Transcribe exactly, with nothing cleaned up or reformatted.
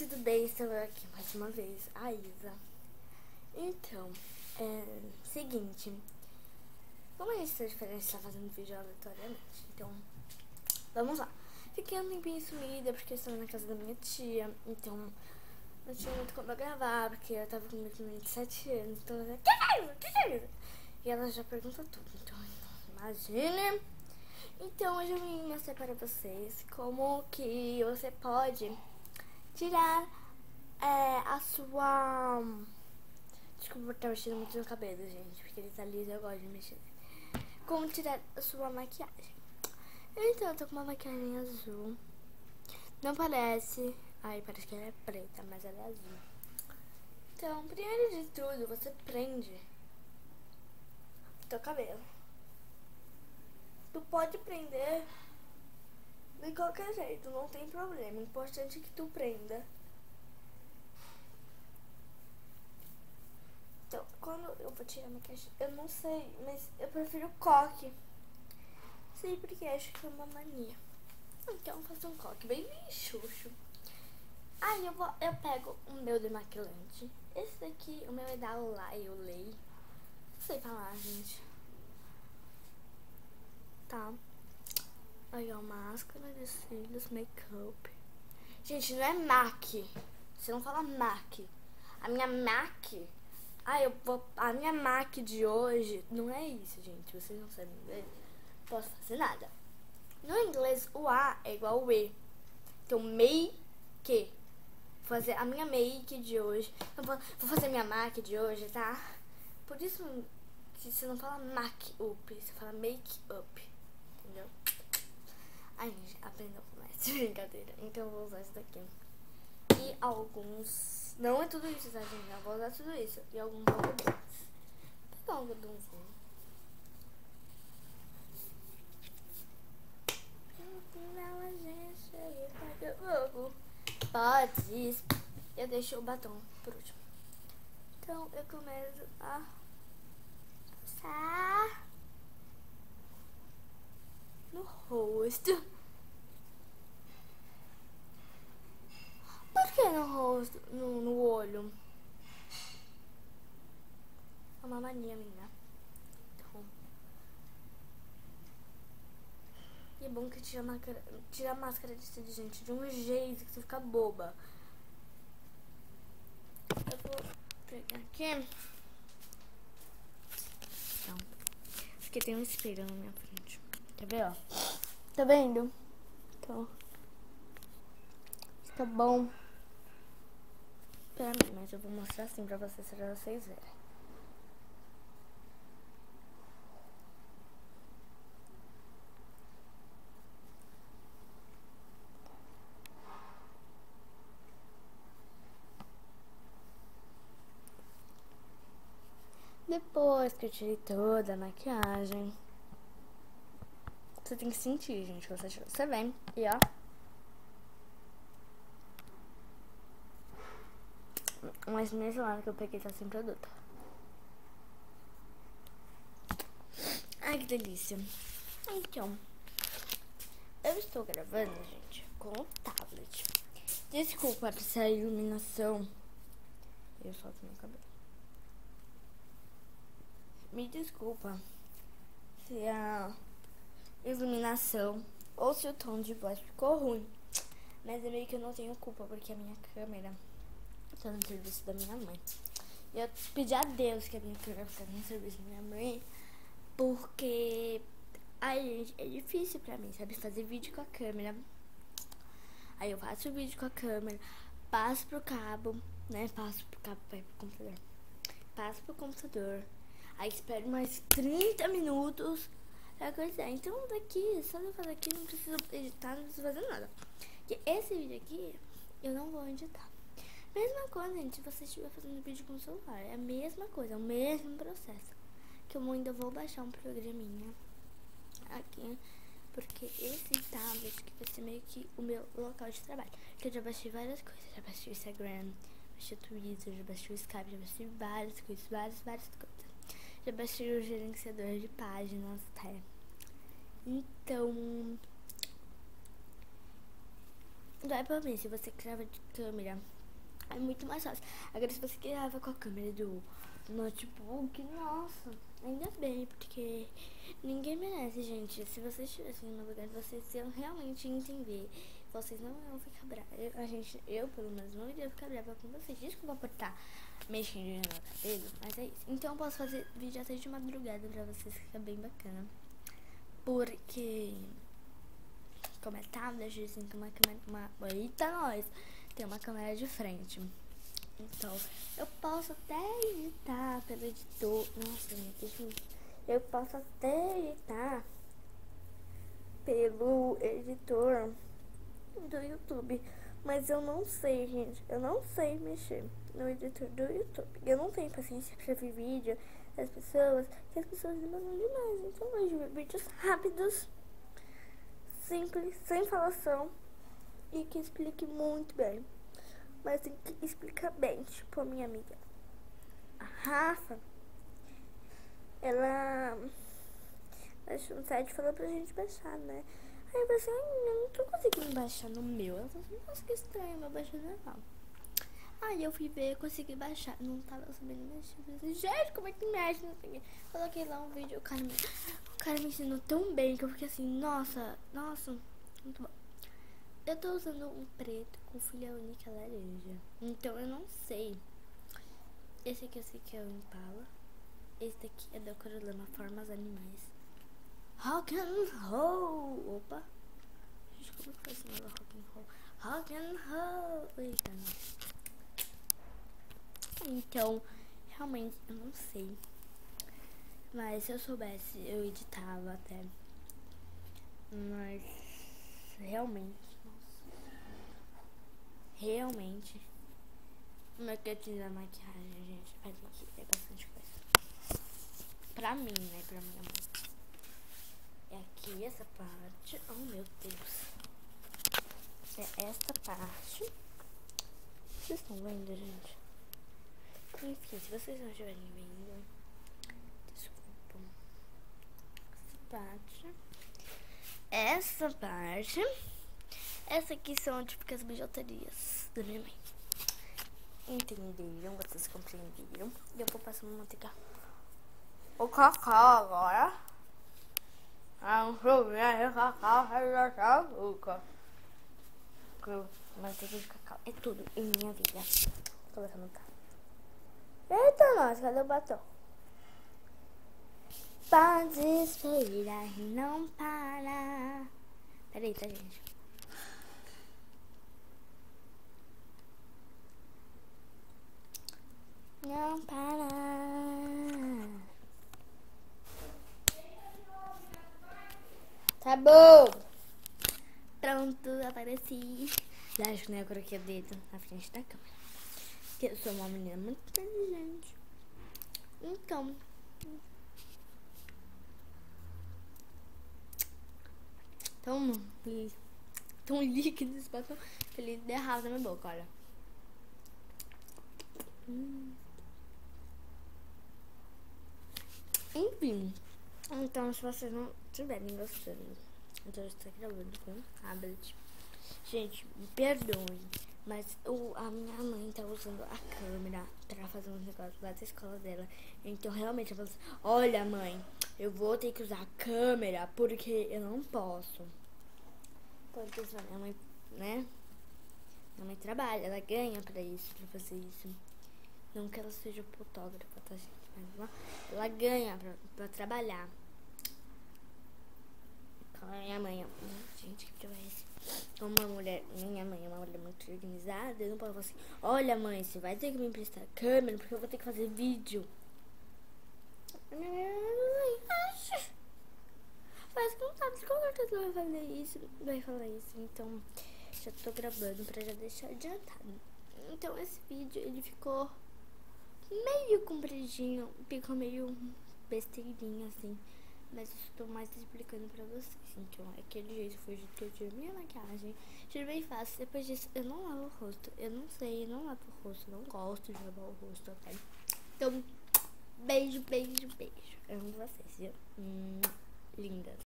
tudo bem? Estou eu aqui mais uma vez, a Isa. Então, é seguinte, como a gente está diferente, está fazendo vídeo aleatoriamente, então, vamos lá. Fiquei um tempinho sumida porque eu estava na casa da minha tia, então não tinha muito como eu gravar, porque eu tava com meus vinte e sete anos, então ela, que é isso? Que é isso? E ela já pergunta tudo, então, imagine. Então, hoje eu vim mostrar para vocês como que você pode tirar é, a sua... Desculpa por estar mexendo muito no cabelo, gente, porque ele tá liso e eu gosto de mexer. Como tirar a sua maquiagem. Então, eu tô com uma maquiagem azul. Não parece... Ai, parece que ela é preta, mas ela é azul. Então, primeiro de tudo, você prende o teu cabelo. Tu pode prender de qualquer jeito, não tem problema. O importante é que tu prenda. Então, quando eu vou tirar a maquiagem, eu não sei, mas eu prefiro coque. Sei porque acho que é uma mania. Então eu faço um coque bem xuxo. Aí eu, vou, eu pego o meu demaquilante. Esse daqui, o meu é da Lay. Não sei falar, gente. Tá. Aí ó, máscara de cílios, make-up. Gente, não é MAC. Você não fala MAC. A minha MAC... Ah, eu vou... A minha MAC de hoje não é isso, gente. Vocês não sabem inglês? Não posso fazer nada. No inglês, o A é igual ao E. Então, make. Vou fazer a minha make de hoje. Eu vou, vou fazer minha MAC de hoje, tá? Por isso que você não fala make-up, você fala make-up. Entendeu? Ai, gente, aprendeu com essa brincadeira. Então, eu vou usar isso daqui. E alguns... Não é tudo isso, tá, gente? Eu vou usar tudo isso. E alguns algodões. Vou pegar um algodãozinho. Pode. Eu deixo o batom por último. Então, eu começo a passar no rosto. Por que no rosto? No, no olho? É uma mania minha. Então. E é bom que tira a máscara, tira a máscara de ser de gente de um jeito que você fica boba. Eu vou pegar aqui. Então. Porque tem um espelho na minha frente. Quer ver, ó? Tá vendo? Então. Fica bom pra mim, mas eu vou mostrar assim pra vocês, pra vocês verem. Depois que eu tirei toda a maquiagem, você tem que sentir, gente, você tirou. Você vem e ó. Mas mesmo lá que eu peguei tá sem produto. Ai, que delícia. Então, eu estou gravando, gente, com o tablet. Desculpa se a iluminação... Eu solto meu cabelo. Me desculpa se a iluminação ou se o tom de voz ficou ruim. Mas é meio que eu não tenho culpa, porque a minha câmera tá no serviço da minha mãe. E eu pedi a Deus que a minha câmera ficasse no serviço da minha mãe, porque, ai, gente, é difícil pra mim, sabe, fazer vídeo com a câmera. Aí eu faço o vídeo com a câmera, passo pro cabo, né, passo pro cabo pra ir pro computador. Passo pro computador, aí espero mais trinta minutos pra coisar. Então daqui, só eu fazer aqui, não preciso editar, não preciso fazer nada. Porque esse vídeo aqui, eu não vou editar. Mesma coisa, gente, se você estiver fazendo vídeo com o celular, é a mesma coisa, é o mesmo processo. Que eu ainda vou baixar um programinha aqui, porque esse tablet que vai ser meio que o meu local de trabalho. Que eu já baixei várias coisas, já baixei o Instagram, baixei o Twitter, já baixei o Skype, já baixei várias coisas, várias, várias coisas. Já baixei o gerenciador de páginas, tá? Então... Dói pra mim, se você grava de câmera, é muito mais fácil. Agora, se você grava com a câmera do notebook, nossa, ainda bem, porque ninguém merece, gente. Se vocês estivessem no meu lugar, vocês iam realmente entender. Vocês não iam ficar bravos. A gente, eu, pelo menos, não iria ficar brava com vocês. Desculpa por estar mexendo no cabelo, mas é isso. Então, eu posso fazer vídeo até de madrugada pra vocês, ficar bem bacana. Porque, como é tablet, a gente tem uma câmera, uma... Eita, nós! Tem uma câmera de frente. Então, eu posso até editar pelo editor. Nossa, gente, deixa eu... Eu posso até editar pelo editor do YouTube. Mas eu não sei, gente. Eu não sei mexer no editor do YouTube. Eu não tenho paciência pra ver vídeo das pessoas, que as pessoas demandam demais. Então, eu vejo vídeos rápidos, simples, sem falação e que explique muito bem. Mas tem que explicar bem, tipo a minha amiga a Rafa, ela baixou um site e falou pra gente baixar, né? Aí eu falei assim, ai, eu não tô conseguindo baixar no meu. Ela falou assim, nossa, que estranho, meu baixo normal. Aí eu fui ver, consegui baixar, não tava sabendo mexer. Eu falei assim, gente, como é que mexe? Não sei o quê. Coloquei lá um vídeo, o cara, me, o cara me ensinou tão bem que eu fiquei assim, nossa, nossa, muito bom. Eu tô usando um preto com filha única laranja. Então eu não sei. Esse aqui eu sei que é o Impala. Esse daqui é da Corolama Formas Animais. Rock and roll. Opa. Gente, como que foi esse nome rock and roll? Rock and roll. Eita, não. Então, realmente eu não sei. Mas se eu soubesse, eu editava até. Mas realmente. Realmente, o meu cantinho da maquiagem, gente, vai ter que ter bastante coisa. Pra mim, né? Pra minha mãe. É aqui essa parte. Oh, meu Deus. É esta parte. Vocês estão vendo, gente? Enfim, se vocês não estiverem vendo, desculpa. Essa parte. Essa parte. Essa aqui são típicas bijuterias da minha mãe. Entenderam? Vocês compreenderam? E eu vou passar uma manteiga. O cacau agora. Ah, um problema, o cacau, o manteiga de cacau. É tudo em minha vida. Tô colocando no carro. Eita, nós, cadê o batom? Pode esperar e não para. Peraí, tá, gente? Não para. Tá bom. Pronto, apareci. Acho que né, eu coloquei o dedo na frente da câmera. Porque eu sou uma menina muito inteligente. Então. Tão, tão líquido esse batom que ele derrasa na minha boca, olha. Hum. Enfim, então se vocês não estiverem gostando, então eu estou gravando com um tablet. Gente, me perdoem, mas o, a minha mãe tá usando a câmera pra fazer uns negócios lá da escola dela. Então realmente eu falo assim, olha mãe, eu vou ter que usar a câmera porque eu não posso. Porque a minha mãe, né? Minha mãe trabalha, ela ganha pra isso, pra fazer isso. Não que ela seja fotógrafa, tá, gente? Mas ela, ela ganha pra, pra trabalhar. Então, a minha mãe, gente, que é esse? Uma mulher, minha mãe é uma mulher muito organizada. Eu não posso falar assim, olha mãe, você vai ter que me emprestar a câmera porque eu vou ter que fazer vídeo. A minha mãe, acha? Mas com certeza vai fazer isso, vai falar isso. Então, já tô gravando pra já deixar adiantado. Então, esse vídeo, ele ficou meio compridinho, ficou meio besteirinho assim, mas eu estou mais explicando pra vocês. Então, aquele jeito foi o jeito que eu tirei minha maquiagem. Tirei bem fácil. Depois disso, eu não lavo o rosto. Eu não sei, eu não lavo o rosto. Eu não gosto de lavar o rosto até. Então, beijo, beijo, beijo. Eu amo vocês, viu? Hum, lindas.